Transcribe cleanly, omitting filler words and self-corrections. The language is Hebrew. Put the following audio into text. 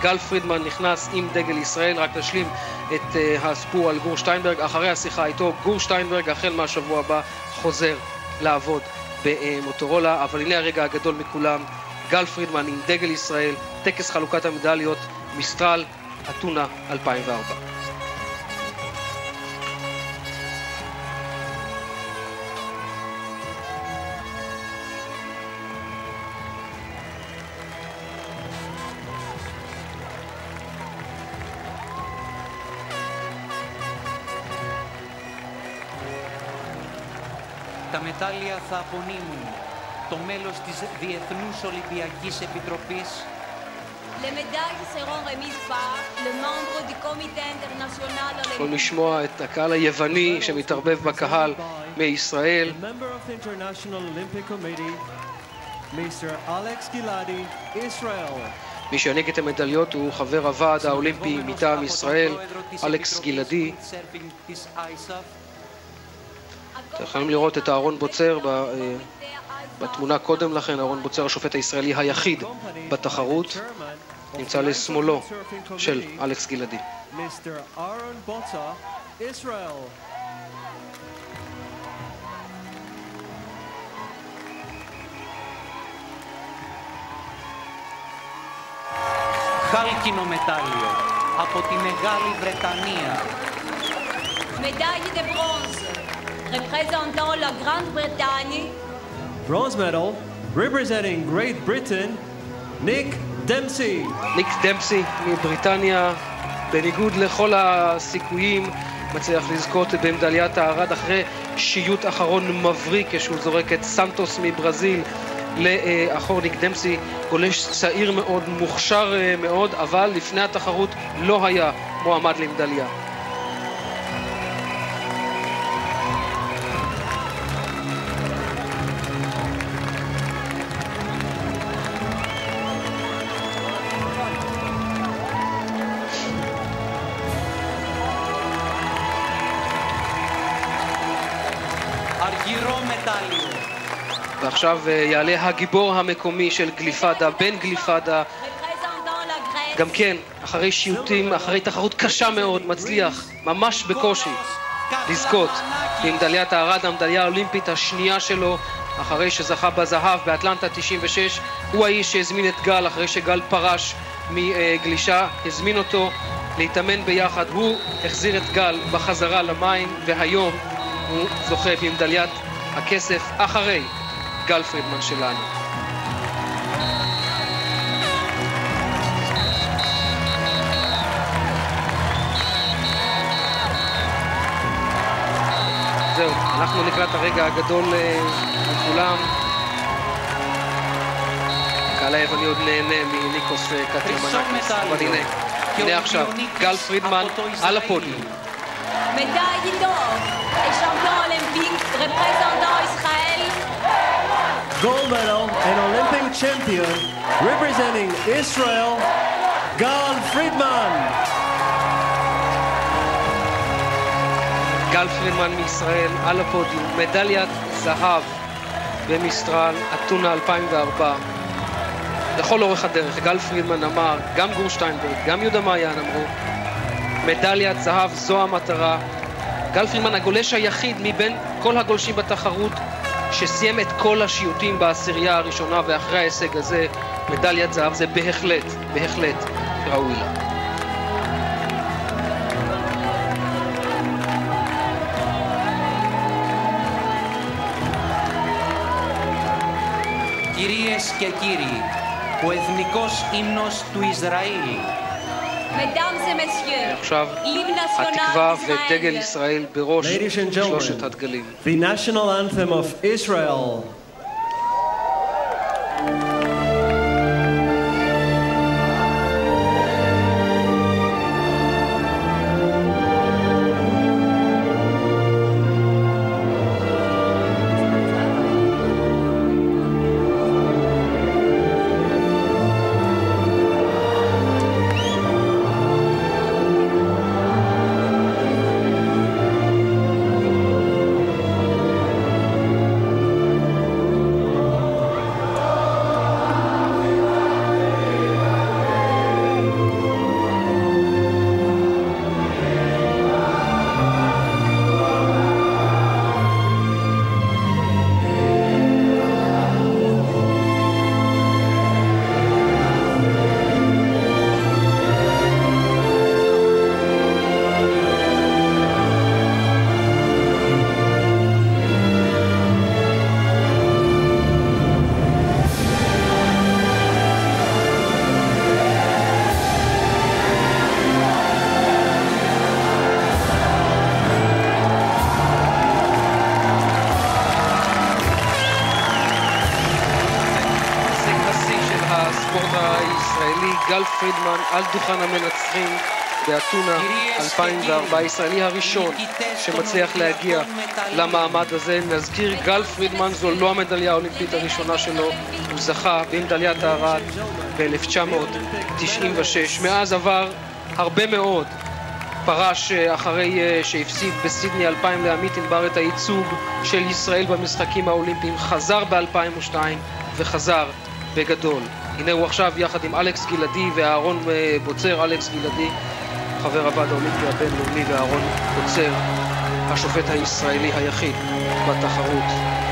גל פרידמן נכנס עם דגל ישראל. רק נשלים את הסיפור על גור שטיינברג. אחרי השיחה איתו, גור שטיינברג החל מהשבוע הבא חוזר לעבוד במוטורולה. אבל הנה הרגע הגדול מכולם, גל פרידמן עם דגל ישראל, טקס חלוקת המדליות, מיסטרל אתונה 2004. Τα μετάλλια θα απονείμουν το μέλος της Διεθνούς Ολυμπιακής Επιτροπής. Les médailles seront remises par le membre du Comité international olympique. יכולים לשמוע את הקהל היווני שמתערבב בקהל מישראל. The member of the International Olympic Committee, Mr. Alex Giladi, Israel. מי שיעניק את המדליות הוא חבר הוועד האולימפי מטעם ישראל, אלכס גלעדי. אתם יכולים לראות את אהרון בוצר בתמונה קודם לכן. אהרון בוצר, השופט הישראלי היחיד בתחרות, נמצא לשמאלו של אלכס גלעדי. Mr. Aaron Botza, Israel. Χάλκινο μετάλλιο από τη Μεγάλη Βρετανία. Médaille de bronze représentant la Grande-Bretagne. Bronze medal representing Great Britain, Nick Dempsey. ניק דמפסי מבריטניה, בניגוד לכל הסיכויים, מצליח לזכות במדליית הארד אחרי שיוט אחרון מבריק כשהוא זורק את סנטוס מברזיל לאחור. ניק דמפסי גולש צעיר מאוד, מוכשר מאוד, אבל לפני התחרות לא היה מועמד למדליה. Αργυρό μετάλλιο. ועכשיו יעלה הגיבור המקומי של גליפדה, בן גליפדה, גם כן, אחרי שיוטים, אחרי תחרות קשה מאוד, מצליח, ממש בקושי, לזכות במדליית הארד, המדליה האולימפית השנייה שלו, אחרי שזכה בזהב באטלנטה 96. הוא האיש שהזמין את גל אחרי שגל פרש מגלישה, הזמין אותו להתאמן ביחד, הוא החזיר את גל בחזרה למים, והיום הוא זוכה במדליית הכסף אחרי גל פרידמן שלנו. זהו, אנחנו לקראת הרגע הגדול לכולם. הקהל היווני עוד נהנה מניקוס קטיומנקס, אבל הנה עכשיו גל פרידמן על הפודיום. Médaille d'or et champion olympique représentant Israël. Gold medal and Olympic champion representing Israel, Gal Friedman. גל פרידמן מישראל על הפודיום, מדליית זהב במיסטרל אתונה 2004. לכל אורך הדרך גל פרידמן אמר, גם גור שטיינברג, גם יהודה מעיין אמרו, מדליית זהב זו המטרה. גל פרידמן הגולש היחיד מבין כל הגולשים בתחרות שסיים את כל השיוטים בעשירייה הראשונה, ואחרי ההישג הזה מדליית זהב זה בהחלט ראוי לה. Κυρίες και κύριοι, ο εθνικός ύμνος του Ισραήλ. Mesdames et messieurs, עכשיו l'hymne התקווה national ודגל d'Israël. ישראל בראש Ladies and שלושת gentlemen, הדגלים. the national anthem of Israel. גל פרידמן על דוכן המנצחים באתונה 2004, הישראלי הראשון שמצליח להגיע למעמד הזה. נזכיר, גל פרידמן זו לא המדליה האולימפית הראשונה שלו, הוא זכה במדליית הארד ב-1996. מאז עבר הרבה מאוד, פרש אחרי שהפסיד בסידני 2000 לעמית ענבר את הייצוג של ישראל במשחקים האולימפיים, חזר ב-2002 וחזר בגדול. הנה הוא עכשיו יחד עם אלכס גלעדי ואהרון בוצר. אלכס גלעדי חבר הוועד האולימפי הבינלאומי, ואהרון בוצר השופט הישראלי היחיד בתחרות.